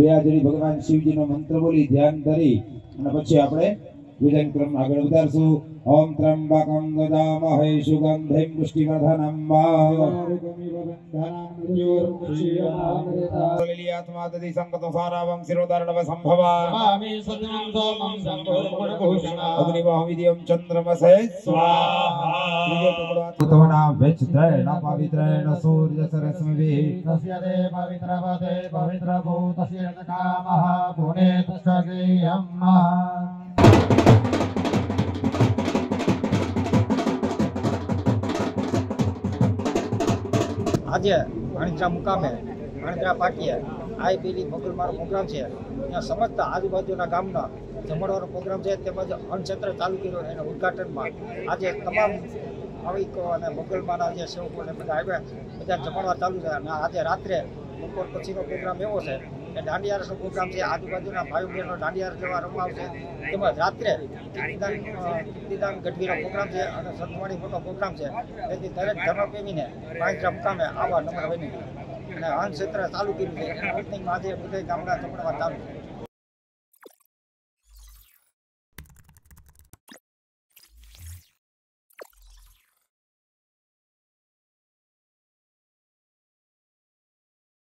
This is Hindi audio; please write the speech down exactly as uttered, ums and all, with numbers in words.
બે હાજરી ભગવાન શિવજીનો મંત્ર બોલી ધ્યાન ધરી અને પછી આપણે પૂજન ક્રમ આગળ વધારશું। ओम त्र्यंबकं यजामहे सुगंधिं पुष्टिवर्धनं वालियात्मादि संकतो सारावं शिरोधारणव संभवा अग्निवाहविद्यं चंद्रमसे स्वाहा तोना वेचत्रेण पवित्रेण सूर्य सरस्मभिः तस्यते पवित्रवते पवित्रभूतस्य कामः पुने तस्येयं आज वाणिज्य मुकामे वाणिज्य पाटीए आई पेली मंगलमार प्रोग्राम है त्या समस्त आजूबाजूना गामना जमणवार प्रोग्राम है तेमज अनक्षेत्र चालू कर्यो एना उद्घाटन में आज तमाम भाविको अने मंगलमाना जे सेवको ने बधा आव्या बधा जमणवार चालू है अने आज रात्रे बपोर पछीनो प्रोग्राम एवो छे के दांडिया रसनो प्रोग्राम है आजूबाजूना भाई बहनों दांडिया जेवा रमवा आवशे तेमज रात्रे कीर्तिदान कीर्तिदान गढ़वीनो प्रोग्राम है अने सतवाणी मोटो प्रोग्राम है તેથી દરેક ધર્મપ્રેમીને વાણિજ્ય મુકામે આવા નમ્ર વિનંતી અને અનક્ષેત્ર ચાલુ કર્યું છે ઓપનિંગ આજે બધા ગામના જમણવાર ચાલુ છે।